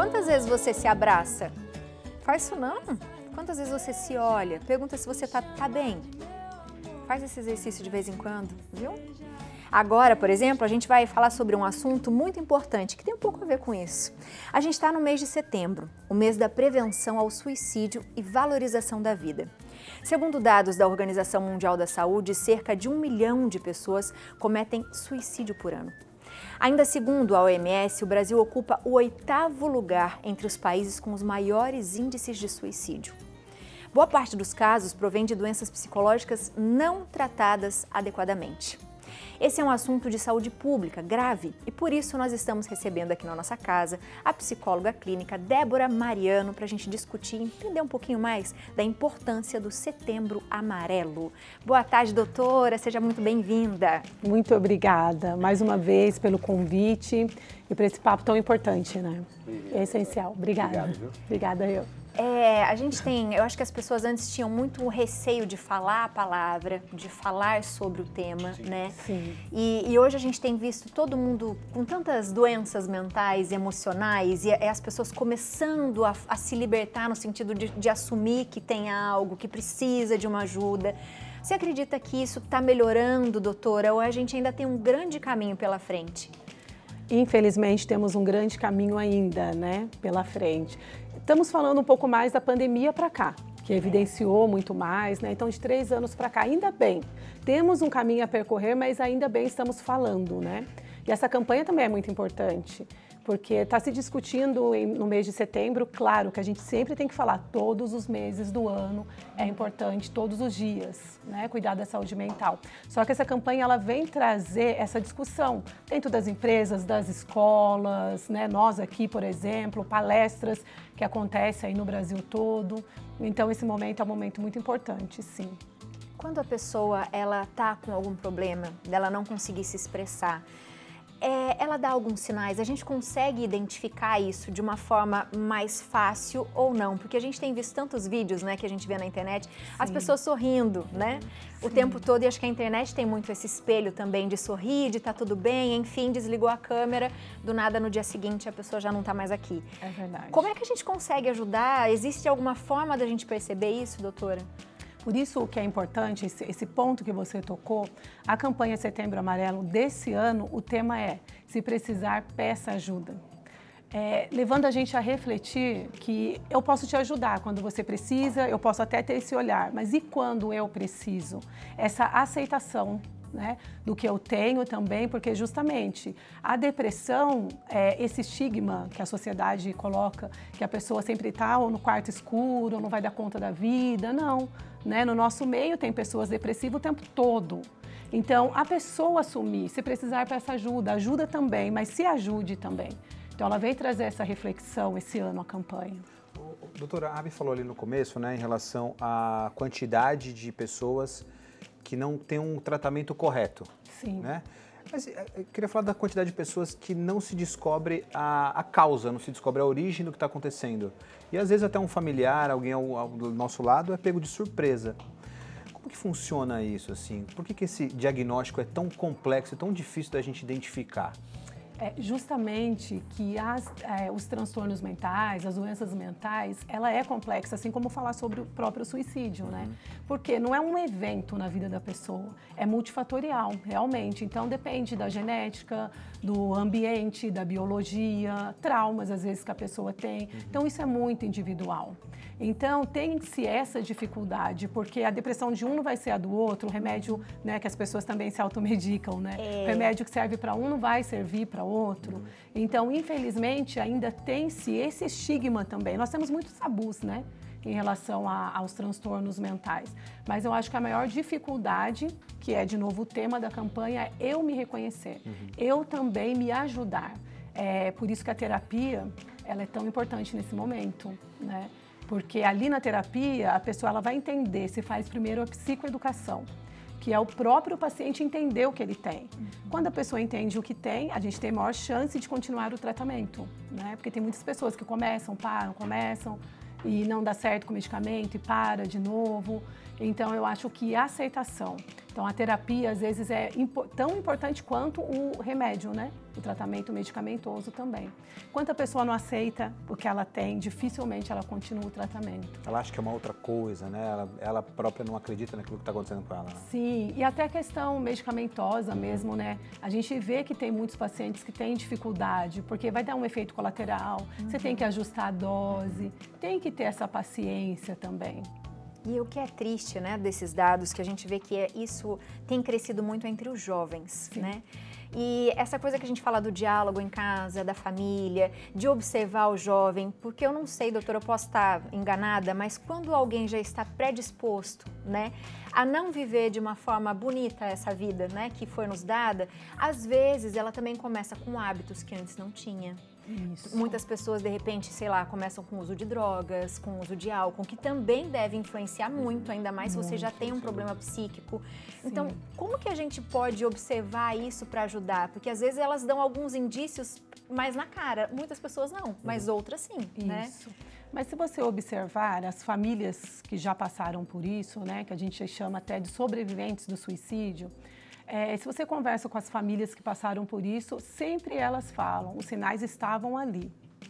Quantas vezes você se abraça? Faz isso não. Quantas vezes você se olha? Pergunta se você tá bem. Faz esse exercício de vez em quando, viu? Agora, por exemplo, a gente vai falar sobre um assunto muito importante que tem um pouco a ver com isso. A gente está no mês de setembro, o mês da prevenção ao suicídio e valorização da vida. Segundo dados da Organização Mundial da Saúde, cerca de 1 milhão de pessoas cometem suicídio por ano. Ainda segundo a OMS, o Brasil ocupa o 8º lugar entre os países com os maiores índices de suicídio. Boa parte dos casos provém de doenças psicológicas não tratadas adequadamente. Esse é um assunto de saúde pública grave e por isso nós estamos recebendo aqui na nossa casa a psicóloga clínica Débora Mariano para a gente discutir e entender um pouquinho mais da importância do Setembro Amarelo. Boa tarde, doutora, seja muito bem-vinda. Muito obrigada mais uma vez pelo convite e por esse papo tão importante, né? É essencial. Obrigada. Obrigada, eu. Eu acho que as pessoas antes tinham muito receio de falar a palavra, de falar sobre o tema, né? Sim. E hoje a gente tem visto todo mundo com tantas doenças mentais, emocionais, e as pessoas começando a se libertar no sentido de assumir que tem algo, que precisa de uma ajuda. Você acredita que isso está melhorando, doutora, ou a gente ainda tem um grande caminho pela frente? Infelizmente, temos um grande caminho ainda, né, pela frente. Estamos falando um pouco mais da pandemia para cá, que evidenciou muito mais, né? Então, de 3 anos para cá, ainda bem. Temos um caminho a percorrer, mas ainda bem estamos falando, né? E essa campanha também é muito importante, porque está se discutindo no mês de setembro. Claro que a gente sempre tem que falar todos os meses do ano, é importante todos os dias, né, cuidar da saúde mental. Só que essa campanha ela vem trazer essa discussão dentro das empresas, das escolas, né, nós aqui, por exemplo, palestras que acontecem aí no Brasil todo. Então esse momento é um momento muito importante, sim. Quando a pessoa ela tá com algum problema, dela não conseguir se expressar, ela dá alguns sinais, a gente consegue identificar isso de uma forma mais fácil ou não? Porque a gente tem visto tantos vídeos, né, que a gente vê na internet, as pessoas sorrindo, né, o tempo todo, e acho que a internet tem muito esse espelho também de sorrir, de tá tudo bem, enfim, desligou a câmera, do nada no dia seguinte a pessoa já não tá mais aqui. É verdade. Como é que a gente consegue ajudar? Existe alguma forma da gente perceber isso, doutora? Por isso que é importante, esse ponto que você tocou, a campanha Setembro Amarelo desse ano, o tema é: se precisar, peça ajuda. Levando a gente a refletir que eu posso te ajudar quando você precisa, eu posso até ter esse olhar, mas e quando eu preciso? Essa aceitação, né, do que eu tenho também, porque justamente a depressão, esse estigma que a sociedade coloca, que a pessoa sempre está ou no quarto escuro, ou não vai dar conta da vida, não. Né? No nosso meio tem pessoas depressivas o tempo todo. Então, a pessoa assumir, se precisar, peça ajuda, ajuda também, mas se ajude também. Então, ela veio trazer essa reflexão esse ano, a campanha. Doutora, a Abi falou ali no começo, né, em relação à quantidade de pessoas que não têm um tratamento correto. Sim. Né? Mas eu queria falar da quantidade de pessoas que não se descobre a causa, não se descobre a origem do que está acontecendo. E às vezes até um familiar, alguém do nosso lado é pego de surpresa. Como que funciona isso, assim? Por que esse diagnóstico é tão complexo e tão difícil da gente identificar? Justamente que os transtornos mentais, as doenças mentais, ela é complexa, assim como falar sobre o próprio suicídio, né? Porque não é um evento na vida da pessoa, é multifatorial, realmente. Então depende da genética, do ambiente, da biologia, traumas às vezes que a pessoa tem. Então isso é muito individual. Então tem-se essa dificuldade, porque a depressão de um não vai ser a do outro, o remédio, né, que as pessoas também se automedicam, né? O remédio que serve para um não vai servir para outro. Então, infelizmente, ainda tem-se esse estigma também. Nós temos muitos tabus, né, em relação aos transtornos mentais. Mas eu acho que a maior dificuldade, que é, de novo, o tema da campanha, é eu me reconhecer. Eu também me ajudar. Por isso que a terapia, ela é tão importante nesse momento, né? Porque ali na terapia, a pessoa ela vai entender, se faz primeiro a psicoeducação, que é o próprio paciente entender o que ele tem. Quando a pessoa entende o que tem, a gente tem maior chance de continuar o tratamento, né? Porque tem muitas pessoas que começam e não dá certo com o medicamento e para de novo. Então, eu acho que a aceitação Então, a terapia, às vezes, é tão importante quanto o remédio, né? O tratamento medicamentoso também. Quando a pessoa não aceita o que ela tem, dificilmente ela continua o tratamento. Ela acha que é uma outra coisa, né? Ela própria não acredita naquilo que está acontecendo com ela. Né? Sim, e até a questão medicamentosa mesmo, né? A gente vê que tem muitos pacientes que têm dificuldade, porque vai dar um efeito colateral, você tem que ajustar a dose, tem que ter essa paciência também. E o que é triste, né, desses dados, que a gente vê que isso tem crescido muito entre os jovens, Sim. né? E essa coisa que a gente fala do diálogo em casa, da família, de observar o jovem, porque eu não sei, doutora, eu posso estar enganada, mas quando alguém já está predisposto, né, a não viver de uma forma bonita essa vida, né, que foi nos dada, às vezes ela também começa com hábitos que antes não tinha. Isso. Muitas pessoas, de repente, sei lá, começam com o uso de drogas, com o uso de álcool, que também deve influenciar muito, ainda mais se você já tem um problema psíquico. Sim. Então, como que a gente pode observar isso para ajudar? Porque às vezes elas dão alguns indícios mais na cara, muitas pessoas não, mas outras sim, né? Isso. Mas se você observar as famílias que já passaram por isso, né, que a gente chama até de sobreviventes do suicídio, se você conversa com as famílias que passaram por isso, sempre elas falam, os sinais estavam ali,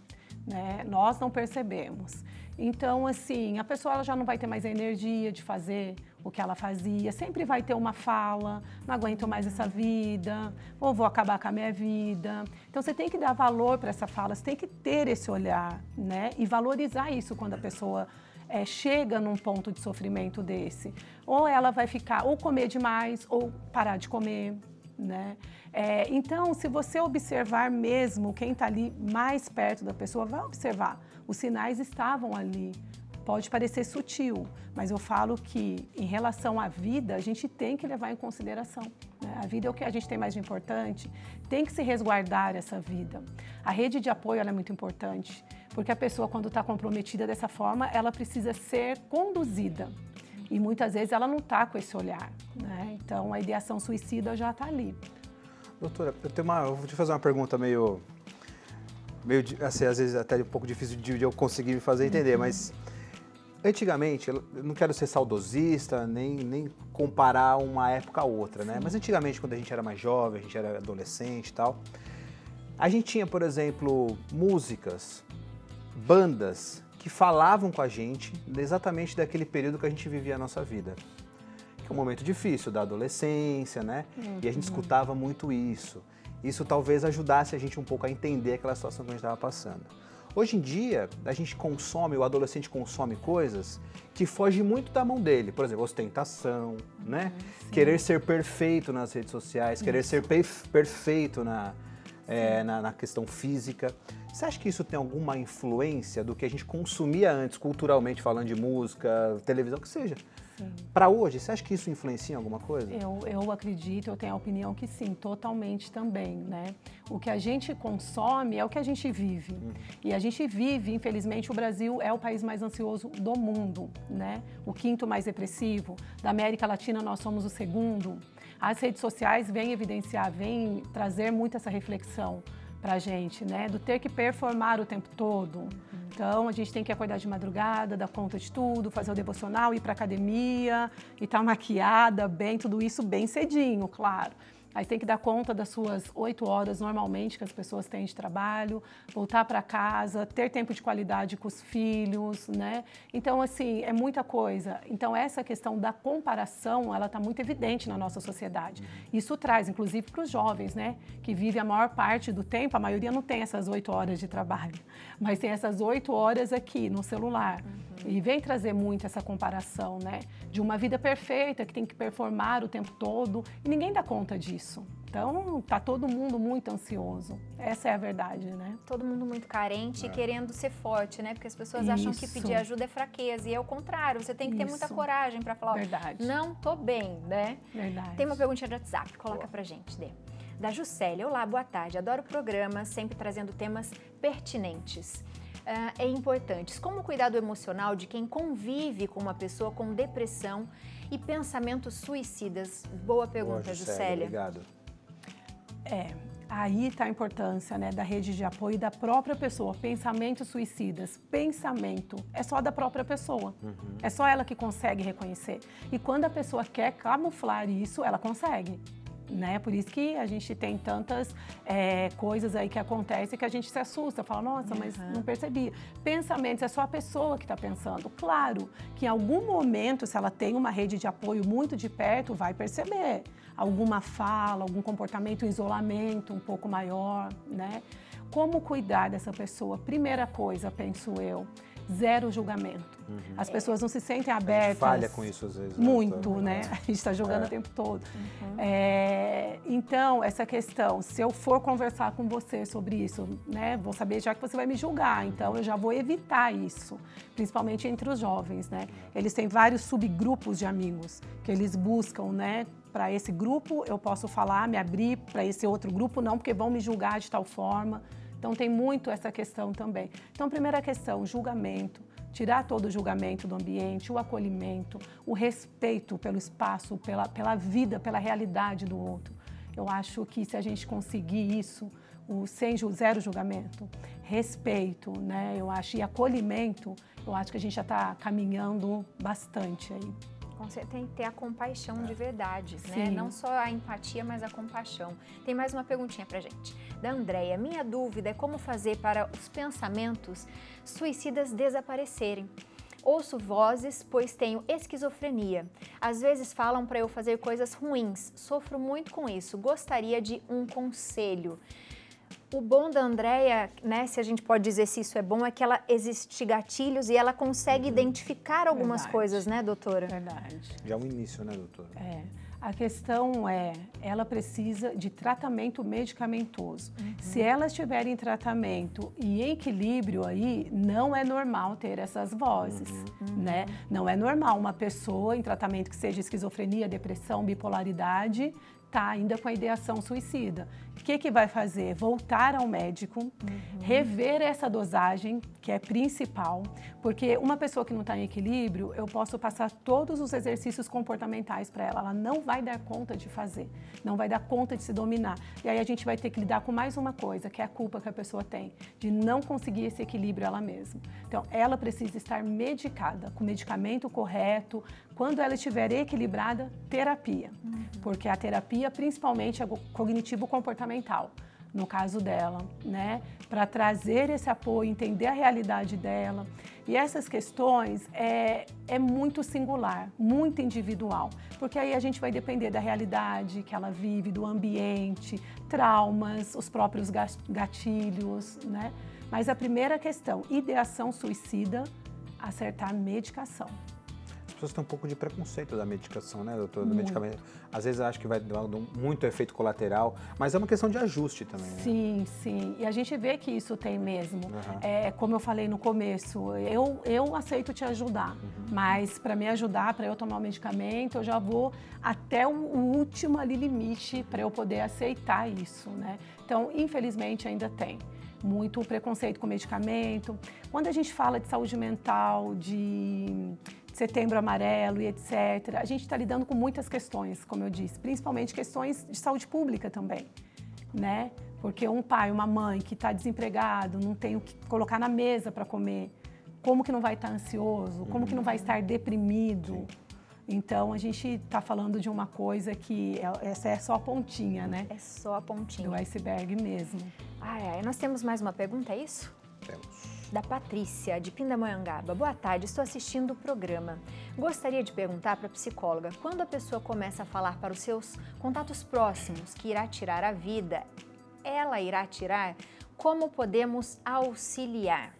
né? Nós não percebemos. Então, assim, a pessoa ela já não vai ter mais a energia de fazer o que ela fazia, sempre vai ter uma fala, não aguento mais essa vida, ou vou acabar com a minha vida. Então, você tem que dar valor para essa fala, você tem que ter esse olhar, né? E valorizar isso quando a pessoa chega num ponto de sofrimento desse. Ou ela vai ficar, ou comer demais, ou parar de comer, né? Então, se você observar mesmo quem está ali mais perto da pessoa, vai observar. Os sinais estavam ali. Pode parecer sutil, mas eu falo que, em relação à vida, a gente tem que levar em consideração, né? A vida é o que a gente tem mais de importante, tem que se resguardar essa vida. A rede de apoio ela é muito importante, porque a pessoa, quando está comprometida dessa forma, ela precisa ser conduzida. E muitas vezes ela não está com esse olhar, né? Então, a ideação suicida já está ali. Doutora, eu vou te fazer uma pergunta meio assim, às vezes até um pouco difícil de eu conseguir me fazer entender, mas antigamente, eu não quero ser saudosista, nem comparar uma época a outra, né? Mas antigamente, quando a gente era mais jovem, a gente era adolescente e tal, a gente tinha, por exemplo, músicas, bandas que falavam com a gente exatamente daquele período que a gente vivia a nossa vida. Que é um momento difícil da adolescência, né? E a gente escutava muito isso. Isso talvez ajudasse a gente um pouco a entender aquela situação que a gente estava passando. Hoje em dia, a gente consome, o adolescente consome coisas que fogem muito da mão dele. Por exemplo, ostentação, né? Querer ser perfeito nas redes sociais, querer ser perfeito na questão física. Você acha que isso tem alguma influência do que a gente consumia antes, culturalmente falando de música, televisão, que seja? Para hoje, você acha que isso influencia em alguma coisa? Eu acredito, eu tenho a opinião que sim, totalmente também, né? O que a gente consome é o que a gente vive. E a gente vive, infelizmente, o Brasil é o país mais ansioso do mundo, né? O quinto mais depressivo. Da América Latina, nós somos o segundo. As redes sociais vêm evidenciar, vêm trazer muito essa reflexão para a gente, né? Do ter que performar o tempo todo. Então, a gente tem que acordar de madrugada, dar conta de tudo, fazer o devocional, ir para a academia, e estar maquiada bem, tudo isso bem cedinho, claro. Aí tem que dar conta das suas 8 horas normalmente que as pessoas têm de trabalho, voltar para casa, ter tempo de qualidade com os filhos, né? Então, assim, é muita coisa. Então, essa questão da comparação, ela está muito evidente na nossa sociedade. Isso traz, inclusive, para os jovens, né? Que vivem a maior parte do tempo, a maioria não tem essas 8 horas de trabalho, mas tem essas 8 horas aqui no celular. E vem trazer muito essa comparação, né? De uma vida perfeita, que tem que performar o tempo todo, e ninguém dá conta disso. Então, tá todo mundo muito ansioso. Essa é a verdade, né? Todo mundo muito carente e querendo ser forte, né? Porque as pessoas acham que pedir ajuda é fraqueza. E é o contrário, você tem que ter muita coragem para falar, verdade. Não tô bem, né? Verdade. Tem uma perguntinha do WhatsApp, coloca pra gente, Dê. Da Juscelia. Olá, boa tarde. Adoro o programa, sempre trazendo temas pertinentes. É importantes. Como cuidar do emocional de quem convive com uma pessoa com depressão e pensamentos suicidas? Boa pergunta, Juscelia. Obrigado. Aí está a importância, né, da rede de apoio da própria pessoa. Pensamentos suicidas, pensamento é só da própria pessoa. É só ela que consegue reconhecer. E quando a pessoa quer camuflar isso, ela consegue. Né? Por isso que a gente tem tantas coisas aí que acontecem que a gente se assusta, fala, nossa, mas não percebi. Pensamentos, é só a pessoa que está pensando. Claro que em algum momento, se ela tem uma rede de apoio muito de perto, vai perceber alguma fala, algum comportamento, um isolamento um pouco maior, né? Como cuidar dessa pessoa? Primeira coisa, penso eu, zero julgamento. As pessoas não se sentem abertas. A gente falha com isso às vezes. Muito, né? A gente está jogando o tempo todo. Então, essa questão, se eu for conversar com você sobre isso, né? Vou saber já que você vai me julgar, então eu já vou evitar isso. Principalmente entre os jovens, né? Eles têm vários subgrupos de amigos que eles buscam, né? Para esse grupo eu posso falar, me abrir, para esse outro grupo não, porque vão me julgar de tal forma. Então, tem muito essa questão também. Então, primeira questão, julgamento. Tirar todo o julgamento do ambiente, o acolhimento, o respeito pelo espaço, pela vida, pela realidade do outro. Eu acho que se a gente conseguir isso, zero julgamento, respeito, né? Eu acho, e acolhimento, eu acho que a gente já está caminhando bastante aí. Você tem que ter a compaixão de verdade, né? Não só a empatia, mas a compaixão. Tem mais uma perguntinha pra gente. Da Andréia, minha dúvida é como fazer para os pensamentos suicidas desaparecerem. Ouço vozes, pois tenho esquizofrenia. Às vezes falam para eu fazer coisas ruins. Sofro muito com isso. Gostaria de um conselho. O bom da Andréia, né, se a gente pode dizer se isso é bom, é que ela existe gatilhos e ela consegue identificar algumas coisas, né, doutora? Verdade. Já é um início, né, doutora? A questão ela precisa de tratamento medicamentoso. Se ela estiver em tratamento e em equilíbrio aí, não é normal ter essas vozes, né? Não é normal uma pessoa em tratamento que seja esquizofrenia, depressão, bipolaridade, tá ainda com a ideação suicida. O que vai fazer? Voltar ao médico, rever essa dosagem, que é principal, porque uma pessoa que não está em equilíbrio, eu posso passar todos os exercícios comportamentais para ela não vai dar conta de fazer, não vai dar conta de se dominar. E aí a gente vai ter que lidar com mais uma coisa, que é a culpa que a pessoa tem, de não conseguir esse equilíbrio ela mesma. Então, ela precisa estar medicada, com o medicamento correto. Quando ela estiver equilibrada, terapia. Porque a terapia, principalmente, é cognitivo-comportamental, no caso dela, né? Para trazer esse apoio, entender a realidade dela. E essas questões é muito singular, muito individual, porque aí a gente vai depender da realidade que ela vive, do ambiente, traumas, os próprios gatilhos, né? Mas a primeira questão, ideação suicida, acertar a medicação. As pessoas têm um pouco de preconceito da medicação, né, doutor? Do medicamento. Às vezes acho que vai dar muito efeito colateral, mas é uma questão de ajuste também, né? Sim, sim. E a gente vê que isso tem mesmo. Como eu falei no começo, eu aceito te ajudar, mas para me ajudar, para eu tomar o medicamento, eu já vou até o último ali limite para eu poder aceitar isso, né? Então, infelizmente, ainda tem muito preconceito com medicamento. Quando a gente fala de saúde mental, de Setembro Amarelo e etc., a gente está lidando com muitas questões, como eu disse, principalmente questões de saúde pública também, né? Porque um pai, uma mãe que está desempregado, não tem o que colocar na mesa para comer, como que não vai estar ansioso, como que não vai estar deprimido? Então, a gente está falando de uma coisa que essa é só a pontinha, né? É só a pontinha. Do iceberg mesmo. Nós temos mais uma pergunta, é isso? Temos. Da Patrícia, de Pindamonhangaba. Boa tarde, estou assistindo o programa. Gostaria de perguntar para a psicóloga, quando a pessoa começa a falar para os seus contatos próximos que irá tirar a vida, ela irá tirar? Como podemos auxiliar?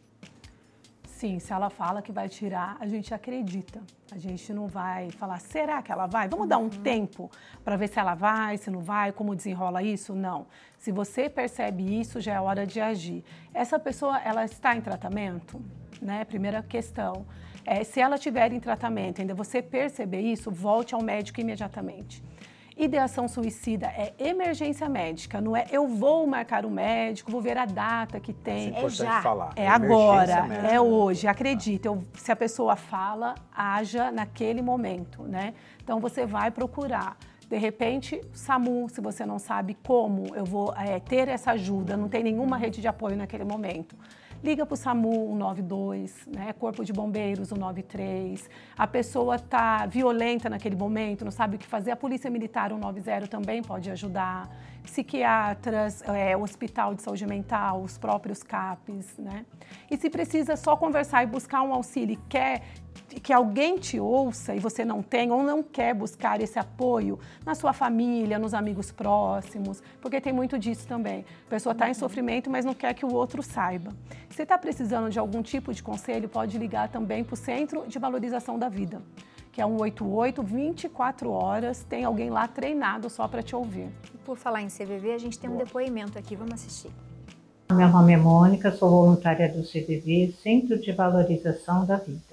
Sim, se ela fala que vai tirar, a gente acredita. A gente não vai falar, será que ela vai? Vamos dar um tempo para ver se ela vai, se não vai, como desenrola isso? Não. Se você percebe isso, já é hora de agir. Essa pessoa, ela está em tratamento, né? Primeira questão. Se ela estiver em tratamento, ainda você perceber isso, volte ao médico imediatamente. Ideação suicida é emergência médica, não é eu vou marcar o médico, vou ver a data que tem. É importante falar. É agora, é hoje, acredita. Se a pessoa fala, haja naquele momento, né? Então você vai procurar De repente, SAMU, se você não sabe como eu vou ter essa ajuda, não tem nenhuma rede de apoio naquele momento. Liga para o SAMU 192, né? Corpo de Bombeiros 193. A pessoa está violenta naquele momento, não sabe o que fazer. A Polícia Militar 190 também pode ajudar. Psiquiatras, Hospital de Saúde Mental, os próprios CAPs, né? E se precisa só conversar e buscar um auxílio, quer que alguém te ouça e você não tem ou não quer buscar esse apoio na sua família, nos amigos próximos, porque tem muito disso também. A pessoa está em sofrimento, mas não quer que o outro saiba. Se você está precisando de algum tipo de conselho, pode ligar também para o Centro de Valorização da Vida, que é 188, 24 horas, tem alguém lá treinado só para te ouvir. Por falar em CVV, a gente tem um depoimento aqui, vamos assistir. Meu nome é Mônica, sou voluntária do CVV, Centro de Valorização da Vida.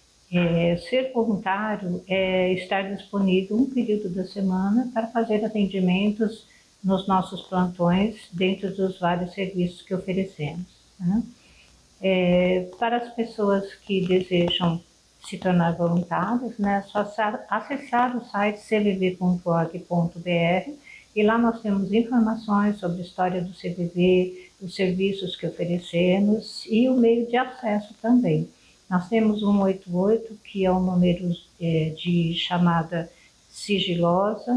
Ser voluntário é estar disponível um período da semana para fazer atendimentos nos nossos plantões dentro dos vários serviços que oferecemos, né? Para as pessoas que desejam se tornar voluntários, né, é só acessar o site cvv.org.br e lá nós temos informações sobre a história do CVV, os serviços que oferecemos e o meio de acesso também. Nós temos 188, que é um número de chamada sigilosa,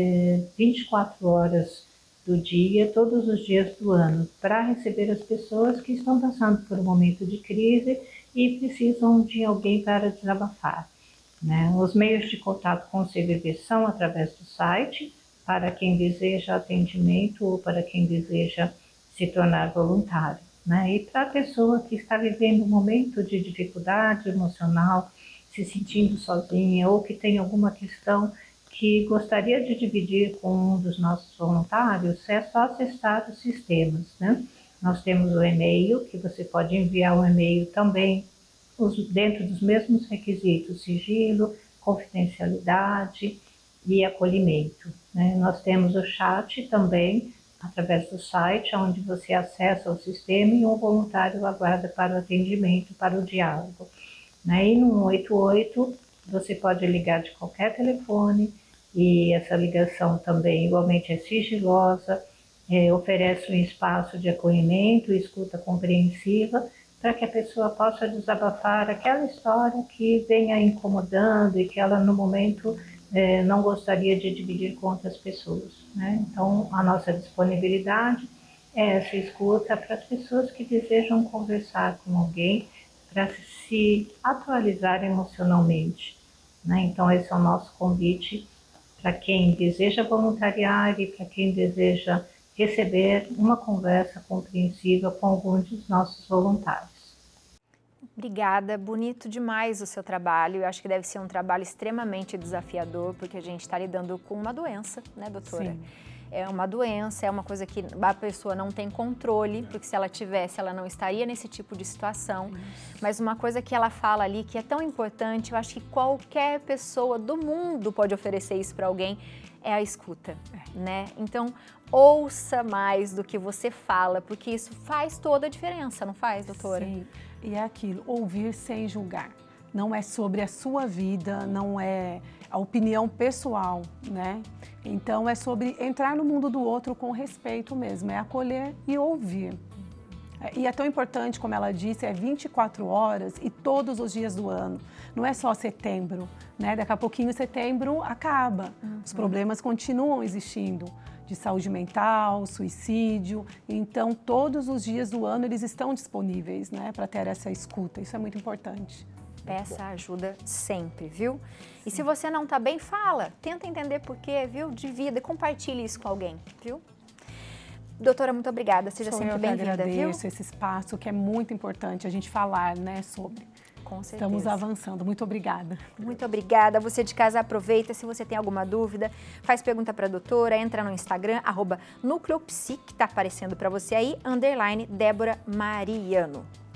24 horas do dia, todos os dias do ano, para receber as pessoas que estão passando por um momento de crise e precisam de alguém para desabafar, né? Os meios de contato com o CVV são através do site, para quem deseja atendimento ou para quem deseja se tornar voluntário, né? E para a pessoa que está vivendo um momento de dificuldade emocional, se sentindo sozinha ou que tem alguma questão que gostaria de dividir com um dos nossos voluntários, é só acessar os sistemas, né? Nós temos o e-mail, que você pode enviar um e-mail também dentro dos mesmos requisitos, sigilo, confidencialidade e acolhimento, né? Nós temos o chat também, através do site, onde você acessa o sistema e um voluntário aguarda para o atendimento, para o diálogo, né? E no 188 você pode ligar de qualquer telefone e essa ligação também igualmente é sigilosa, oferece um espaço de acolhimento e escuta compreensiva para que a pessoa possa desabafar aquela história que venha incomodando e que ela no momento não gostaria de dividir com outras pessoas, né? Então, a nossa disponibilidade é essa escuta para as pessoas que desejam conversar com alguém para se atualizar emocionalmente, né? Então, esse é o nosso convite para quem deseja voluntariar e para quem deseja receber uma conversa compreensiva com algum dos nossos voluntários. Obrigada, bonito demais o seu trabalho. Eu acho que deve ser um trabalho extremamente desafiador, porque a gente está lidando com uma doença, né, doutora? Sim. É uma doença, é uma coisa que a pessoa não tem controle, porque se ela tivesse, ela não estaria nesse tipo de situação. Mas uma coisa que ela fala ali, que é tão importante, eu acho que qualquer pessoa do mundo pode oferecer isso para alguém, é a escuta, né? Então, ouça mais do que você fala, porque isso faz toda a diferença, não faz, doutora? Sim, e é aquilo, ouvir sem julgar. Não é sobre a sua vida, não é a opinião pessoal, né? Então, é sobre entrar no mundo do outro com respeito mesmo, é acolher e ouvir. E é tão importante, como ela disse, é 24 horas e todos os dias do ano. Não é só setembro, né? Daqui a pouquinho setembro acaba. Os problemas continuam existindo, de saúde mental, suicídio. Então, todos os dias do ano eles estão disponíveis, né? Para ter essa escuta. Isso é muito importante. Peça ajuda sempre, viu? E se você não tá bem, fala. Tenta entender por quê, viu? Divida e compartilhe isso com alguém, viu? Doutora, muito obrigada. Seja sempre bem-vinda, viu? Eu agradeço esse espaço que é muito importante a gente falar, né, sobre. Com certeza. Estamos avançando. Muito obrigada. Muito obrigada. Você de casa aproveita. Se você tem alguma dúvida, faz pergunta para a doutora, entra no Instagram, @nucleopsi, que está aparecendo para você aí, _Débora Mariano.